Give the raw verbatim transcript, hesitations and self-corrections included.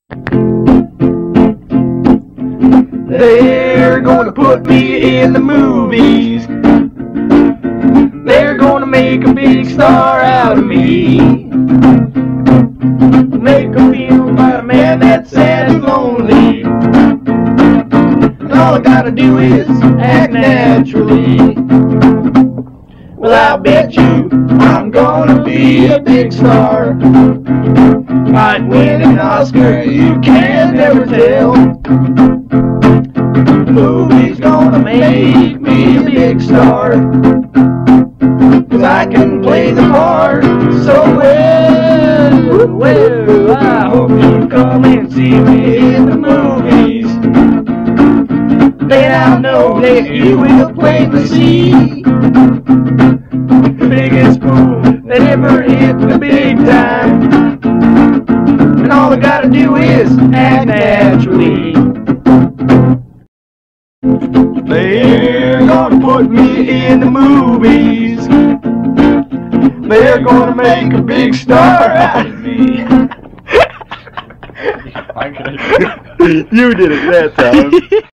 They're gonna put me in the movies. They're gonna make a big star out of me. Make a feel about a man that's sad and lonely. And all I gotta do is act naturally. Well, I bet you I'm gonna be a big star. Might win an Oscar, you can never tell. The movie's gonna make me a big star, 'cause I can play the part so well. Well, I hope you come and see me in the movies. Then I'll know that you will plainly see the biggest fool that ever hit the big time. And all I gotta do is act naturally. They're gonna put me in the movies. They're gonna make a big star out of me. You did it that time.